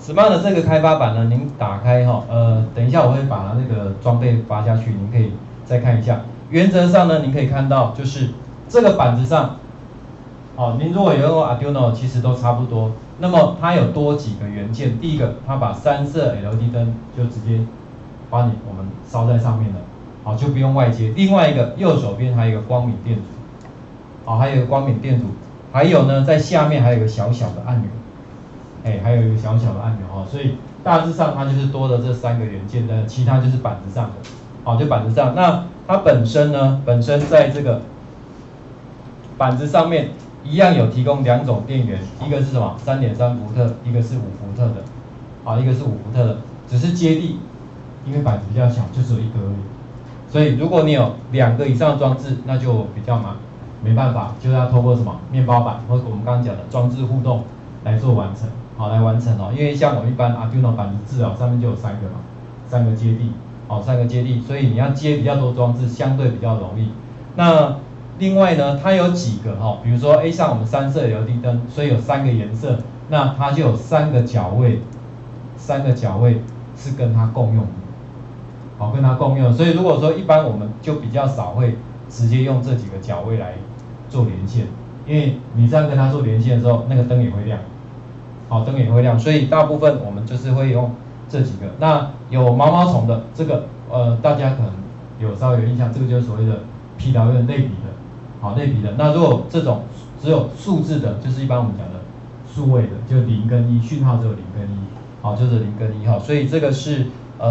Smart 的这个开发板呢，您打开哈，等一下我会把那个装备发下去，您可以再看一下。原则上呢，您可以看到就是这个板子上，哦，您如果有用 Arduino， 其实都差不多。那么它有多几个元件，第一个，它把3色 LED 灯就直接我们烧在上面了，好，就不用外接。另外一个右手边还有一个光敏电阻，好，还有一个光敏电阻，还有呢，在下面还有一个小小的按钮。还有一个小小的按钮哦，所以大致上它就是多了这3个元件的，其他就是板子上的，好，就板子上。那它本身呢，在这个板子上面一样有提供2种电源，一个是什么？3.3伏特，一个是5伏特的，好，一个是5伏特的，只是接地，因为板子比较小，就只有一个而已。所以如果你有2个以上的装置，那就比较没办法，就要透过什么面包板或者我们刚刚讲的装置互动来做完成。好，来完成哦，因为像我们一般 Arduino 板子至少上面就有3个嘛，3个接地，好，3个接地，所以你要接比较多装置，相对比较容易。那另外呢，它有几个哈，比如说像我们3色 LED 灯，所以有3个颜色，那它就有3个角位，3个角位是跟它共用的，好，跟它共用。所以如果说一般我们就比较少会直接用这几个角位来做连线，因为你这样跟它做连线的时候，那个灯也会亮。好，灯也会亮，所以大部分我们就是会用这几个。那有毛毛虫的这个，大家可能有稍微有印象，这个就是所谓的 PWM 类比的，好，类比的。那如果这种只有数字的，就是一般我们讲的数位的，就0跟1，讯号只有0跟1，好，就是0跟1哈。所以这个是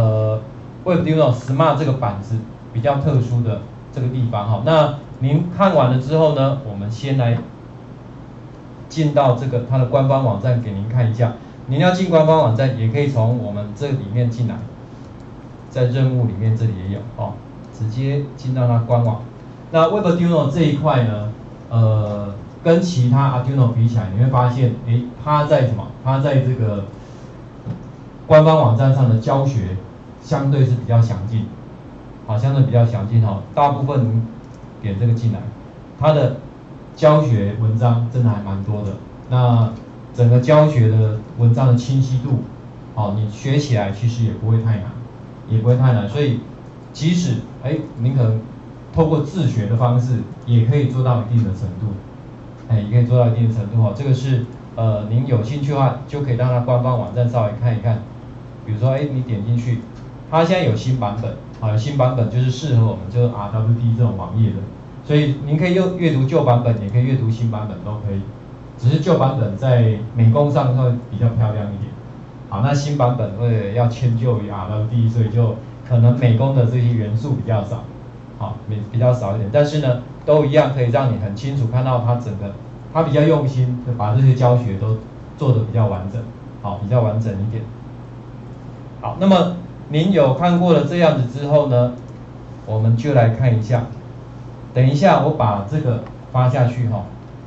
Arduino Smart 这个板子比较特殊的这个地方哈。那您看完了之后呢，我们先来进到这个它的官方网站给您看一下。您要进官方网站，也可以从我们这里面进来，在任务里面这里也有哦，直接进到它官网。那 Arduino 这一块呢，跟其他 Arduino 比起来，你会发现，它在什么？它在这个官方网站上的教学相对是比较详尽，好，相对比较详尽哈。大部分您点这个进来，它的教学文章真的还蛮多的，那整个教学的文章的清晰度，你学起来其实也不会太难，所以即使您可能透过自学的方式，也可以做到一定的程度，也可以做到一定的程度这个是您有兴趣的话，就可以到它官方网站稍微看一看，比如说你点进去，它现在有新版本，有新版本就是适合我们就是 RWD 这种网页的。所以您可以阅读旧版本，也可以阅读新版本，都可以。只是旧版本在美工上会比较漂亮一点，好，那新版本会要迁就于 RWD， 所以就可能美工的这些元素比较少，好，比较少一点。但是呢，都一样可以让你很清楚看到它整个，它比较用心，就把这些教学都做得比较完整，好，比较完整一点。好，那么您有看过了这样子之后呢，我们就来看一下。等一下，我把这个发下去哈。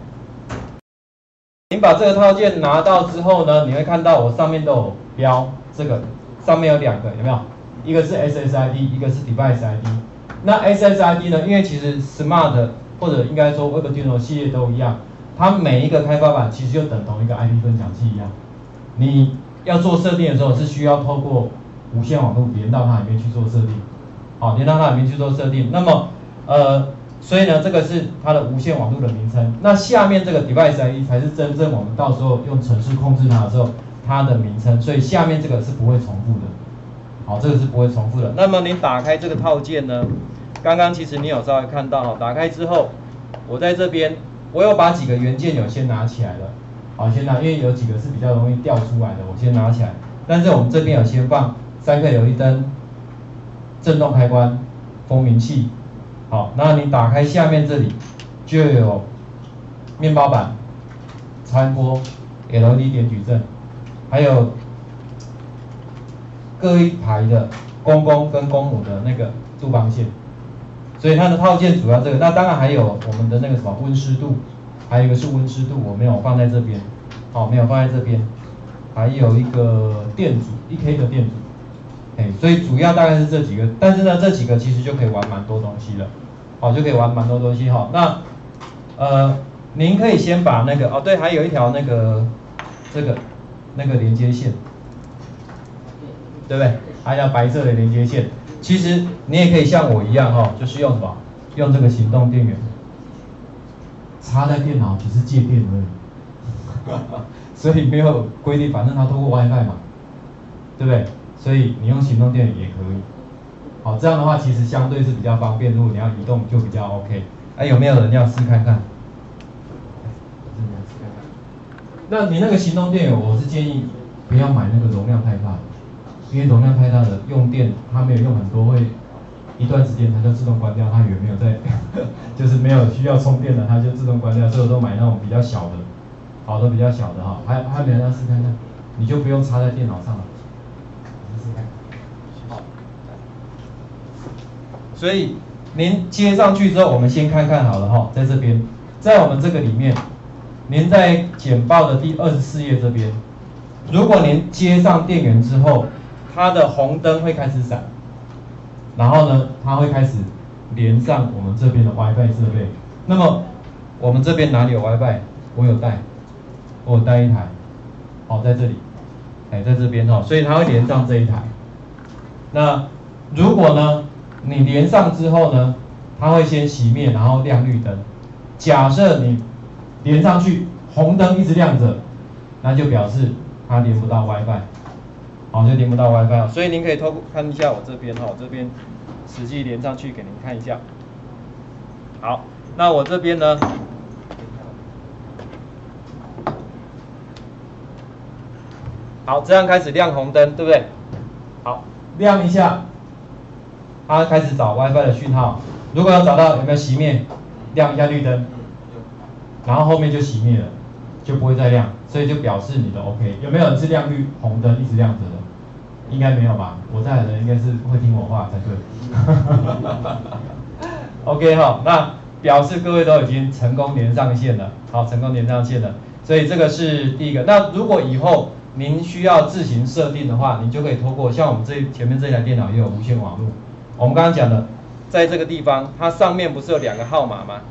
您把这个套件拿到之后呢，你会看到我上面都有标，这个上面有2个，有没有？一个是 SSID， 一个是 Device ID。那 SSID 呢，因为其实 Smart 或者应该说 Arduino 系列都一样，它每一个开发板其实就等同一个 IP 分享器一样。你要做设定的时候，是需要透过无线网络连到它里面去做设定，好，连到它里面去做设定。那么所以呢，这个是它的无线网络的名称。那下面这个 Device ID 才是真正我们到时候用程式控制它的时候它的名称。所以下面这个是不会重复的。好，这个是不会重复的。那么你打开这个套件呢，刚刚其实你有稍微看到打开之后，我在这边我有把几个元件有先拿起来了。好，先拿，因为有几个是比较容易掉出来的，我先拿起来。但是我们这边有先放3个LED灯、震动开关、蜂鸣器。好，那你打开下面这里就有面包板、超音波、LED 点矩阵，还有各一排的公公跟公母的那个杜邦线，所以它的套件主要这个。那当然还有我们的那个什么温湿度，还有一个是温湿度，我没有放在这边，好，没有放在这边，还有一个电阻1K 的电阻。所以主要大概是这几个，但是呢，这几个其实就可以玩蛮多东西了，好，就可以玩蛮多东西哈。那您可以先把那个对，还有一条那个那个连接线， 对不对？还有白色的连接线。其实你也可以像我一样哈，就是用什么？用这个行动电源插在电脑，只是借电而已。所以没有规定，反正它透过 WiFi 嘛，对不对？所以你用行动电源也可以。好，这样的话其实相对是比较方便，如果你要移动就比较 OK。哎，有没有人要试看看？那你那个行动电源，我是建议不要买那个容量太大的，因为容量太大的用电它没有用很多，会一段时间它就自动关掉，它也没有在，就是没有需要充电的，它就自动关掉。所以我都买那种比较小的，好的比较小的哈。还没人要试看看，你就不用插在电脑上了。试试看。好。所以您接上去之后，我们先看看好了哈，在这边，在我们这个里面。您在简报的第24页这边，如果您接上电源之后，它的红灯会开始闪，然后呢，它会开始连上我们这边的 WiFi 设备。那么我们这边哪里有 WiFi？ 我有带一台，好，在这里，哎，在这边哈，所以它会连上这一台。那如果呢，你连上之后呢，它会先熄灭，然后亮绿灯。假设你连上去，红灯一直亮着，那就表示它连不到 WiFi， 好，就连不到 WiFi。所以您可以看一下我这边哈，这边实际连上去给您看一下。好，那我这边呢，好，这样开始亮红灯，对不对？好，亮一下，它开始找 WiFi 的讯号。如果要找到有没有熄灭，亮一下绿灯。然后后面就熄灭了，就不会再亮，所以就表示你的 OK。有没有人是亮绿红灯一直亮着的？应该没有吧？我在的人应该是会听我话才对。OK 哈，那表示各位都已经成功连上线了，好，成功连上线了。所以这个是第一个。那如果以后您需要自行设定的话，你就可以透过像我们前面这台电脑也有无线网络。我们刚刚讲的，在这个地方，它上面不是有2个号码吗？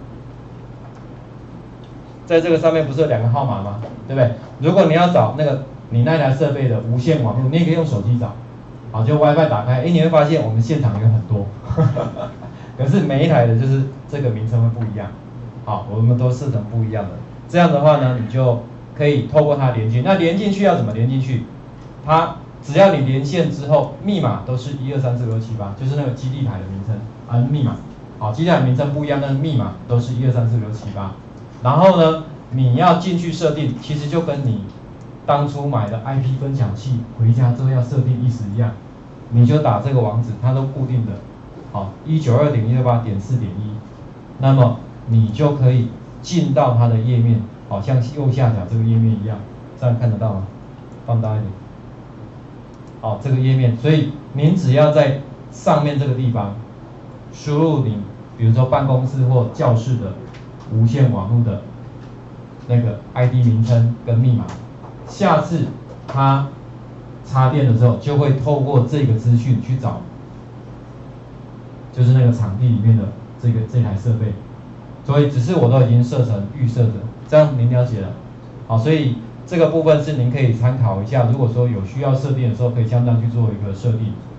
在这个上面不是有2个号码吗？对不对？如果你要找那个你那台设备的无线网络，你也可以用手机找，好，就 WiFi 打开，你会发现我们现场有很多，可是每一台的就是这个名称会不一样，好，我们都设成不一样的。这样的话呢，你就可以透过它连接。那连进去要怎么连进去？它只要你连线之后，密码都是1234567八，就是那个基地台的名称密码，好，基地台名称不一样，但是密码都是1234567八。然后呢，你要进去设定，其实就跟你当初买的 IP 分享器回家之后要设定意思一样，你就打这个网址，它都固定的，好，192.168.4.1，那么你就可以进到它的页面，好像右下角这个页面一样，这样看得到吗？放大一点，好，这个页面，所以您只要在上面这个地方输入你，比如说办公室或教室的无线网络的那个 ID 名称跟密码，下次它插电的时候就会透过这个资讯去找，就是那个场地里面的这台设备，所以只是我都已经设成预设的，这样您了解了。好，所以这个部分是您可以参考一下，如果说有需要设定的时候，可以相当去做一个设定。